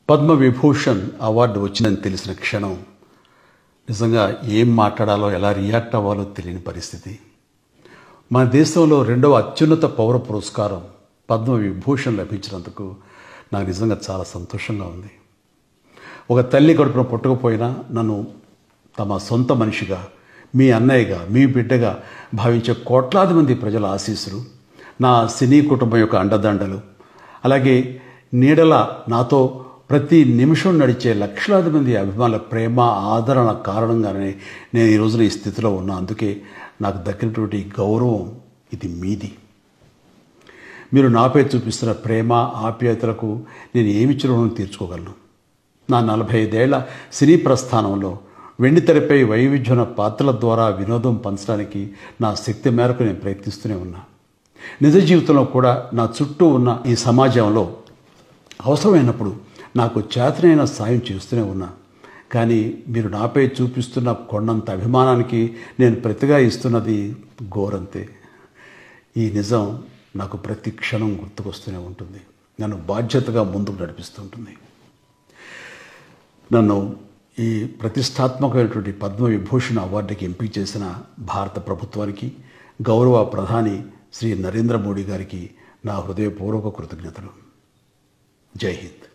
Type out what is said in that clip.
Padma Vibhushan award వచ్చిందని తెలిసిన క్షణం నిజంగా ఏం మాట్లాడాలో ఎలా రియాక్ట్ అవ్వాలో తెలియని పరిస్థితి. మన దేశంలో రెండవ అత్యున్నత పౌర పురస్కారం పద్మవిభూషణ్ లభించినందుకు నాకు నిజంగా చాలా సంతోషంగా ఉంది. ఒక తల్లి కడుపున పుట్టకపోయినా నన్ను తమ సొంత మనిషిగా, మీ అన్నయ్యగా, మీ బిడ్డగా భావించే కోట్లాది మంది ప్రజల ఆశీస్సులు, నా సినీ కుటుంబం యొక్క అండదండలు, అలాగే నీడల నాతో ప్రతి నిమిషం నడిచే లక్షలాది మంది అభిమానుల ప్రేమ, ఆదరణ కారణంగానే నేను ఈ రోజున ఈ స్థితిలో ఉన్నా. అందుకే నాకు దక్కినటువంటి గౌరవం ఇది మీది. మీరు నాపై చూపిస్తున్న ప్రేమ, ఆప్యాయతలకు నేను ఏమి రుణం తీర్చుకోగలను? నా 45 ఏళ్ల సినీ ప్రస్థానంలో వెండితెరపై వైవిధ్యమైన పాత్రల ద్వారా వినోదం పంచడానికి నా శక్తి మేరకు నేను ప్రయత్నిస్తూనే ఉన్నా. నిజ జీవితంలో కూడా నా చుట్టూ ఉన్న ఈ సమాజంలో అవసరమైనప్పుడు నాకు చేతనైన సాయం చేస్తూనే ఉన్నా. కానీ మీరు నాపై చూపిస్తున్న కొండంత అభిమానానికి నేను ప్రతిగా ఇస్తున్నది గోరంతే. ఈ నిజం నాకు ప్రతి క్షణం గుర్తుకొస్తూనే ఉంటుంది, నన్ను బాధ్యతగా ముందుకు నడిపిస్తుంటుంది. నన్ను ఈ ప్రతిష్టాత్మకమైనటువంటి పద్మవిభూషణ్ అవార్డుకి ఎంపిక చేసిన భారత ప్రభుత్వానికి, గౌరవ ప్రధాని శ్రీ నరేంద్ర మోడీ గారికి నా హృదయపూర్వక కృతజ్ఞతలు. జై హింద్.